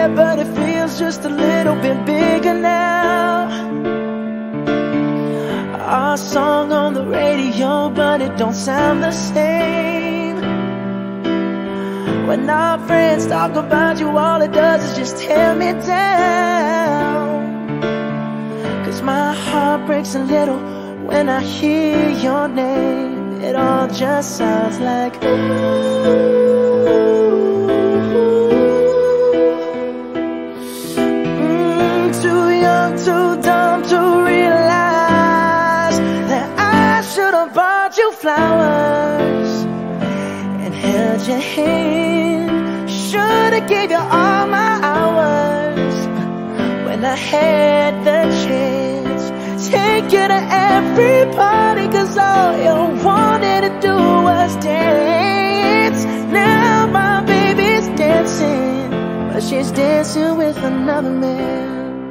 there, but it feels just a little bit bigger now. Our song on the radio, but it don't sound the same. When our friends talk about you, all it does is just tear me down. 'Cause my heart breaks a little when I hear your name. It all just sounds like ooh. Too young, too dumb to realize that I should have bought you flowers and held your hand. Should have gave you all my hours when I had the chance. Take you to every party, 'cause all you wanted to do was dance. Now my baby's dancing, but she's dancing with another man.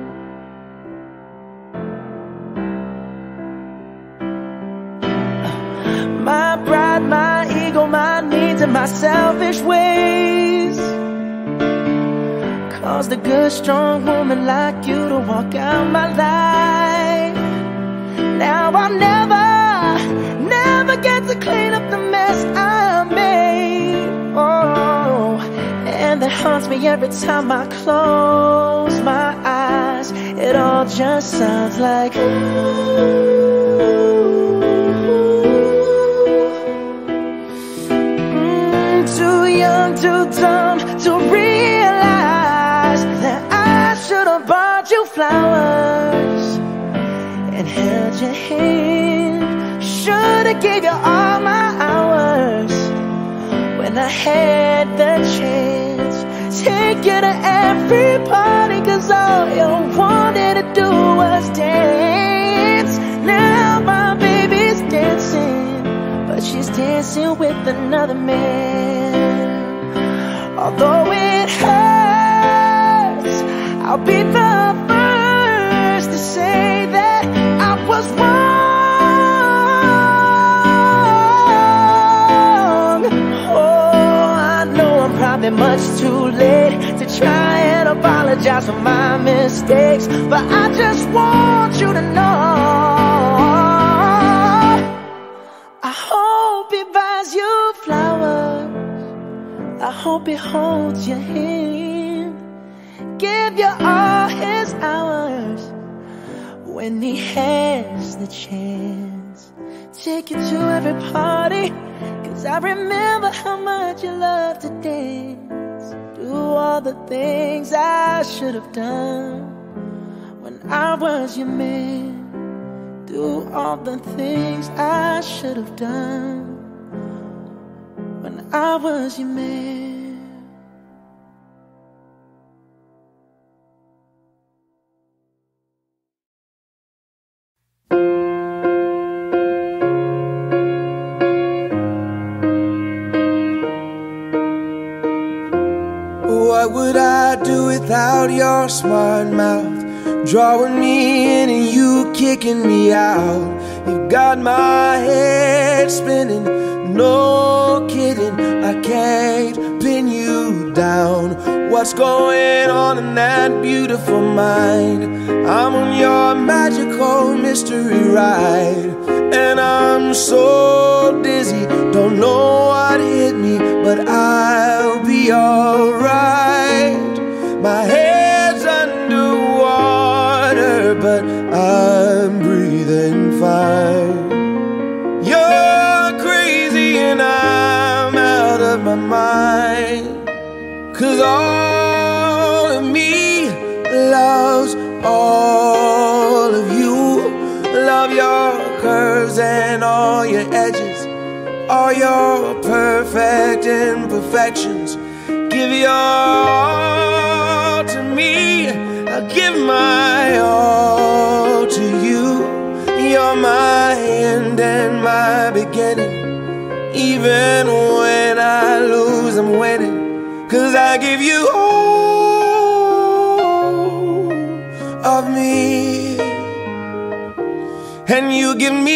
My pride, my ego, my needs, and my selfish ways caused a good, strong woman like you to walk out my life. Now I'll never get to clean up the mess I made. Oh, and that haunts me every time I close my eyes. It all just sounds like ooh. Too young, too dumb to realize that I should have bought you flowers and held your hand. Should have gave you all my hours when I had the chance. Take you to every party, 'cause all you wanted to do was dance. Now my baby's dancing, but she's dancing with another man. Although it hurts, I'll be the first to say that I was wrong. Oh, I know I'm probably much too late to try and apologize for my mistakes, but I just want you to know I hope he buys you flowers. I hope he holds your hand, give you all his hours when he has the chance. Take you to every party, 'cause I remember how much you love to dance. Do all the things I should have done when I was your man. Do all the things I should have done when I was your man. What would I do without your smart mouth? Drawing me in and you kicking me out. You've got my head spinning, no kidding. I can't pin you down. What's going on in that beautiful mind? I'm on your magical mystery ride, and I'm so dizzy, don't know what hit me, but I'll be alright. My head's underwater, but I'm breathing fine. You're crazy and I'm out of my mind, 'cause all of me loves all of you. Love your curves and all your edges, all your perfect imperfections. Give your all to me, I'll give my all to you. You're my end and my beginning. Even when I lose, I'm winning, 'cause I give you all of me, and you give me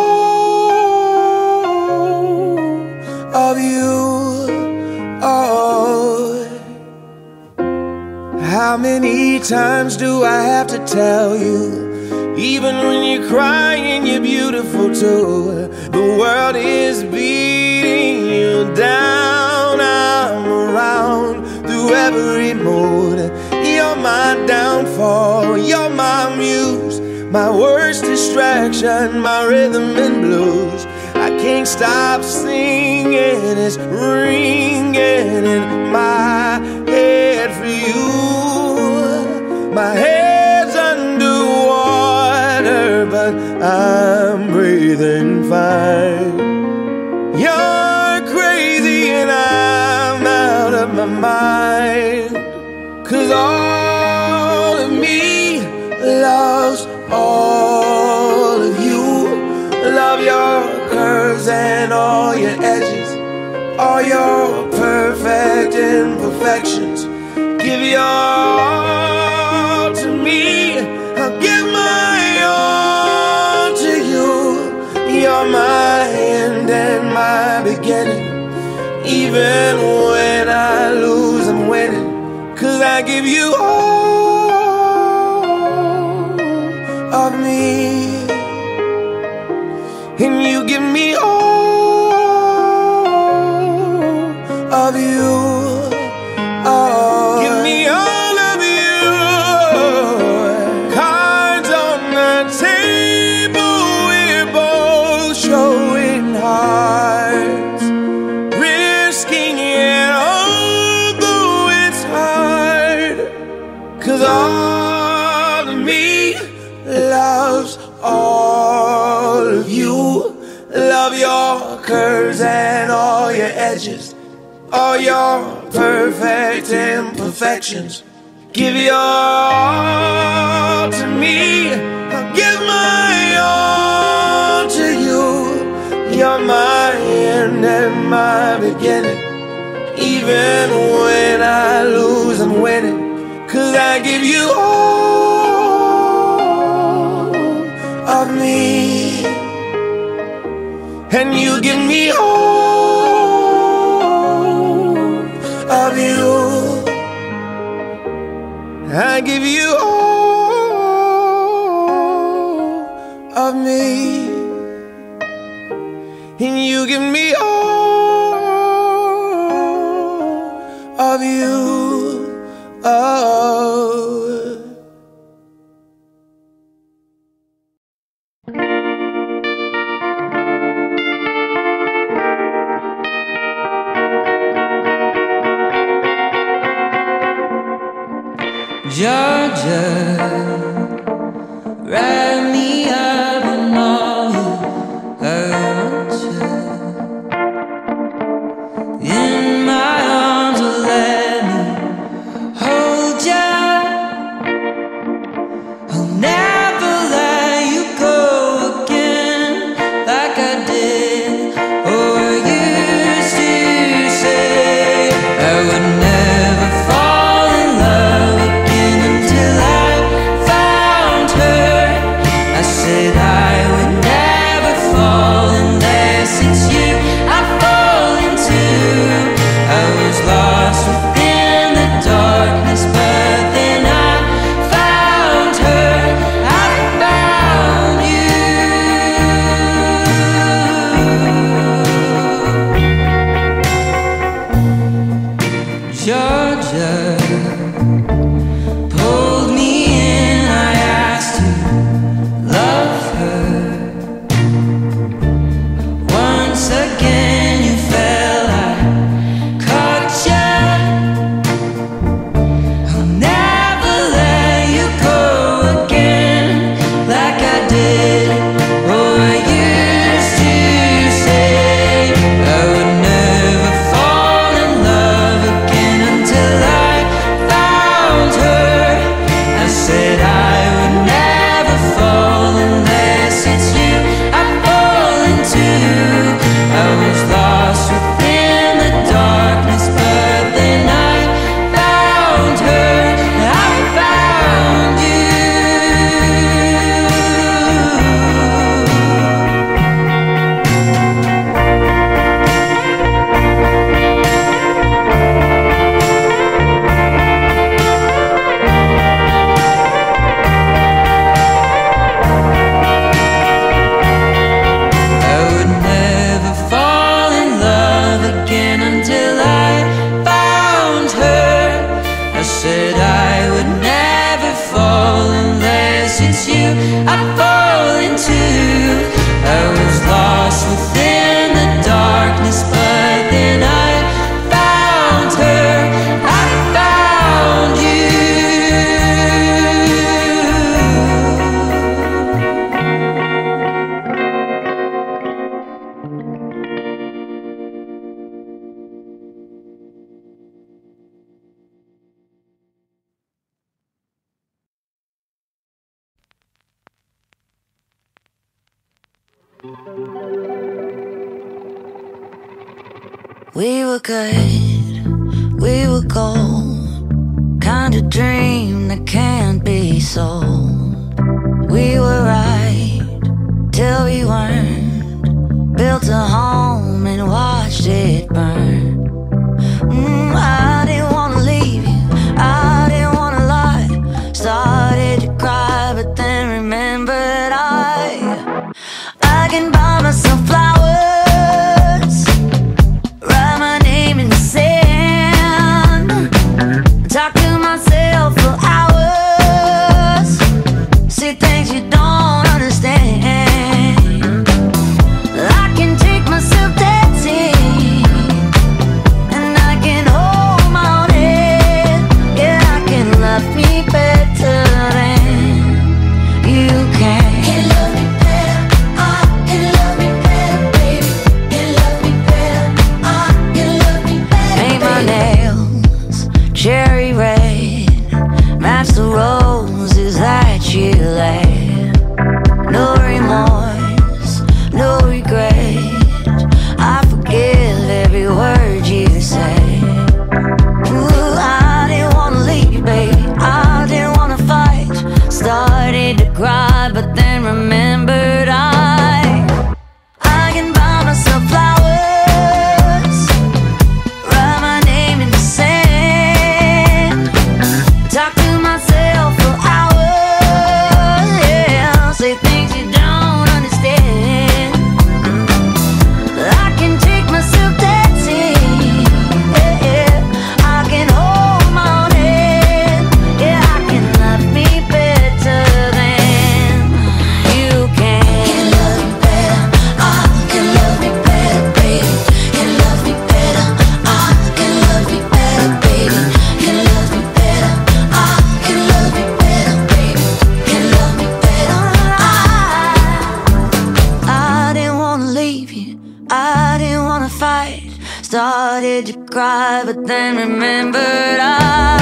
all of you. Oh, How many times do I have to tell you? Even when you're crying, you're beautiful too. The world is beating you down. I'm around through every mood. You're my downfall, you're my muse, my worst distraction, my rhythm and blues. I can't stop singing, it's ringing in my head for you. My head's underwater, but I'm breathing fine. You're crazy and I'm out of my mind. 'Cause all of me loves all of you. Love your curves and all your edges, all your perfect imperfections. Give your all to me, I'll give my all to you. You're my end and my beginning. Even when I lose, I'm winning. 'Cause I give you all of me, and you give me all of you. Oh, give me all of you. Cards on the table, we're both showing hearts, risking it although it's hard. 'Cause all of me loves all of you. Love your curves and all your edges, all your perfect imperfections. Give your all to me, I'll give my all to you. You're my end and my beginning. Even when I lose, I'm winning. 'Cause I give you all of me, and you give me all of you. I give you all of me, and you give me all of you. Oh. Georgia, write me up and all you hurt you. In my arms, let me hold ya. I'll never let you go again like I did or used to say. I would never fall in love again until I found her. I said We were good, we were gold, kind of dream that can't be sold. We were right till we weren't, built a home and watched it burn. I didn't wanna leave you, I didn't wanna lie. Started to cry, but then remembered I can buy myself flowers, write my name in the sand, talk to myself for hours, see things you don't understand. I can take myself dancing, and I can hold my own head. Yeah, I can love me better than you can. Can love me better, I can love me better, baby. Can love me better, I can love me better. Paint my nails cherry red, match the roses that you laid. No remorse, no regret, I forgive every word you say. Ooh, I didn't wanna leave you, baby, I didn't wanna fight. Started to cry, but then remembered I can buy myself flowers, write my name in the sand, talk to myself for hours, yeah, say things you don't understand. I can take myself dancing, yeah, I can hold my own head. Yeah, I can love me better than you can. Can love me better, I can love me better, baby. Can love me better, I can love me better, baby. Can love me better, I can love me better, baby. Can love me better, I didn't wanna leave you, I didn't wanna fight. Started to cry, but then remembered